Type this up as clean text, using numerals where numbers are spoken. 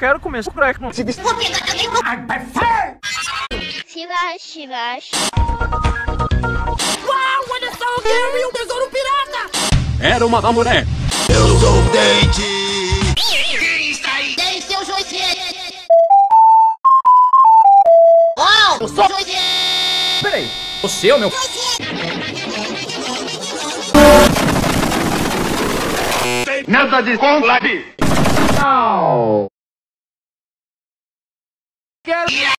quero comer crack. Uau, olha só o Gary, um tesouro pirata! Era uma da mulher. Eu sou o Dente. Quem está aí? Tem seu joelho! Uau, eu sou... Peraí, você é o meu... Nada de conlabi. Quero...